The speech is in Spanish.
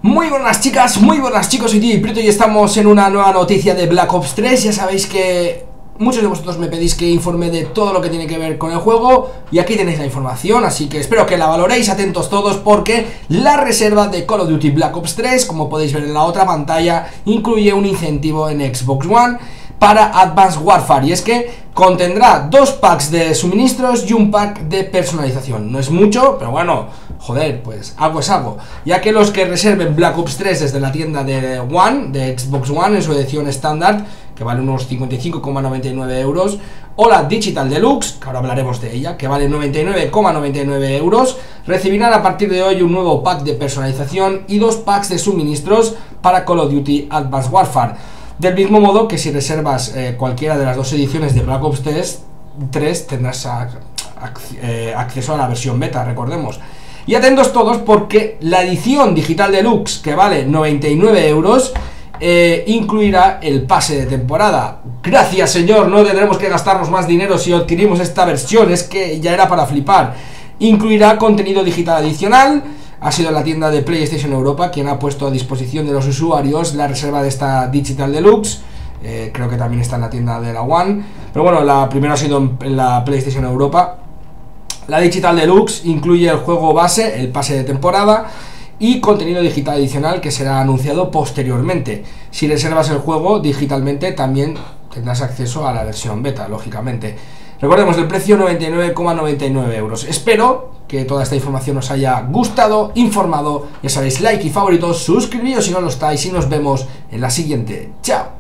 Muy buenas chicas, muy buenas chicos, soy DJ Prieto y estamos en una nueva noticia de Black Ops 3. Ya sabéis que muchos de vosotros me pedís que informe de todo lo que tiene que ver con el juego y aquí tenéis la información, así que espero que la valoréis, atentos todos, porque la reserva de Call of Duty Black Ops 3, como podéis ver en la otra pantalla, incluye un incentivo en Xbox One para Advanced Warfare, y es que contendrá 2 packs de suministros y un pack de personalización. No es mucho, pero bueno, joder, pues algo es algo, ya que los que reserven Black Ops 3 desde la tienda de One, de Xbox One, en su edición estándar, que vale unos 55,99 euros, o la Digital Deluxe, que ahora hablaremos de ella, que vale 99,99 euros, recibirán a partir de hoy un nuevo pack de personalización y 2 packs de suministros para Call of Duty Advanced Warfare. Del mismo modo que si reservas cualquiera de las 2 ediciones de Black Ops 3 tendrás acceso a la versión beta, recordemos. Y atentos todos, porque la edición Digital Deluxe, que vale 99 euros, incluirá el pase de temporada. Gracias, señor, no tendremos que gastarnos más dinero si adquirimos esta versión, es que ya era para flipar. Incluirá contenido digital adicional. Ha sido la tienda de PlayStation Europa quien ha puesto a disposición de los usuarios la reserva de esta Digital Deluxe. Creo que también está en la tienda de la One, pero bueno, la primera ha sido en la PlayStation Europa. La Digital Deluxe incluye el juego base, el pase de temporada y contenido digital adicional que será anunciado posteriormente. Si reservas el juego digitalmente también tendrás acceso a la versión beta, lógicamente. Recordemos el precio 99,99 euros. Espero que toda esta información os haya gustado, informado. Ya sabéis, like y favoritos, suscribíos si no lo estáis y nos vemos en la siguiente. ¡Chao!